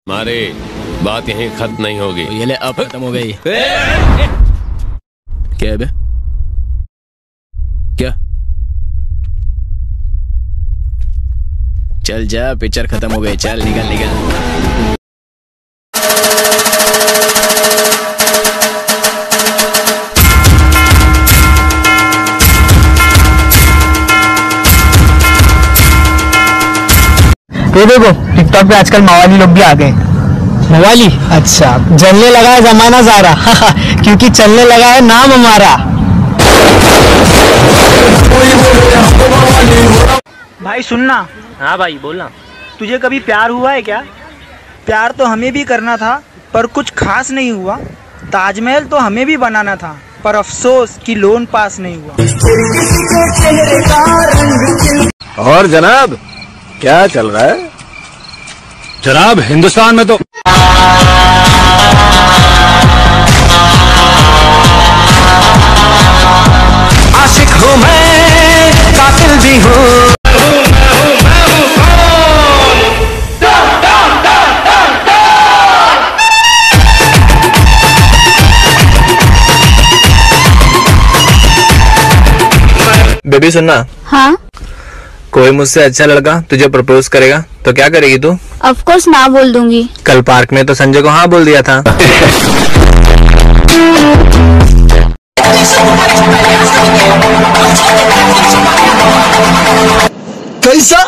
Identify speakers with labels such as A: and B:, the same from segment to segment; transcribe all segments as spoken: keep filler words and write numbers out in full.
A: मारे बात यहीं खत्म नहीं होगी।
B: तो ये ले अब खत्म हो गई। क्या है बे? क्या? चल जा, पिक्चर खत्म हो गई, चल निकल निकल।
C: ये देखो टिकटॉक पे आजकल मवाली लोग भी आ गए। मवाली? अच्छा, जलने लगा है जमाना सारा क्योंकि चलने लगा है नाम हमारा। भाई सुनना।
D: हाँ भाई बोलना।
C: तुझे कभी प्यार हुआ है क्या? प्यार तो हमें भी करना था पर कुछ खास नहीं हुआ। ताजमहल तो हमें भी बनाना था पर अफसोस कि लोन पास नहीं हुआ।
E: और जनाब क्या चल रहा है?
F: जनाब हिंदुस्तान में तो
E: आशिक हूँ मैं, कातिल भी हूँ। बेबी सुनना।
G: हाँ?
E: कोई मुझसे अच्छा लड़का तुझे प्रपोज करेगा तो क्या करेगी तू?
G: ऑफ कोर्स ना बोल दूंगी।
E: कल पार्क में तो संजय को हाँ बोल दिया था।
H: कैसा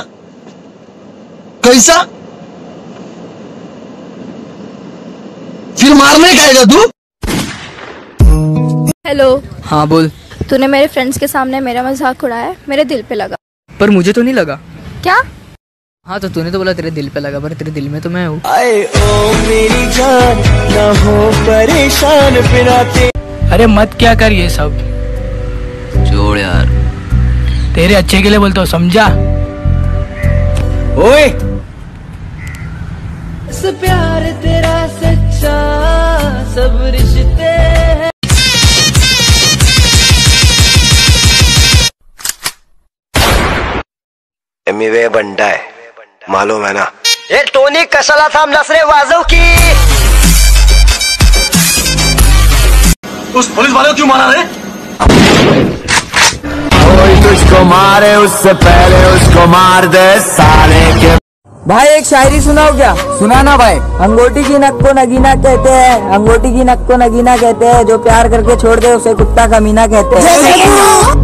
H: कैसा फिर मारने का आएगा तू?
G: हेलो।
B: हाँ बोल।
G: तूने मेरे फ्रेंड्स के सामने मेरा मजाक उड़ाया, मेरे दिल पे लगा।
B: पर मुझे तो नहीं लगा।
G: क्या?
B: हाँ तो तूने तो बोला तेरे दिल पे लगा, पर तेरे दिल में तो मैं हूँ।
H: आए ओ मेरी जान ना हो परेशान बिना ते।
C: अरे मत क्या कर ये सब,
B: छोड़ यार,
C: तेरे अच्छे के लिए बोलता हूँ, समझा?
H: ओए
C: प्यार तेरा सच्चा सब रिश्ते हैं।
E: एमिवे बंडा है, मालूम है ना?
H: ये टोनी कशाला थांब नसरे वाजव की।
F: उस पुलिस वाले को क्यों मारा रे?
E: कोई तुझको मारे उससे पहले उसको मार दे साले के।
C: भाई एक शायरी सुनाओ क्या? सुना ना भाई। अंगूठी की नक को नगीना कहते हैं, अंगूठी की नक को नगीना कहते हैं, जो प्यार करके छोड़ दे उसे कुत्ता कमीना कहते हैं।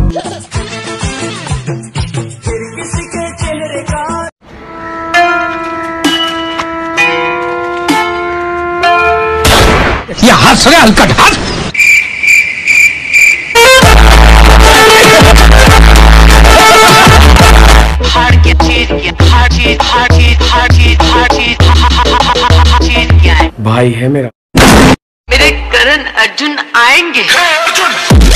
F: ये हाथ रे हल्का हाथ।
E: भाई है मेरा।
I: मेरे करण अर्जुन आएंगे।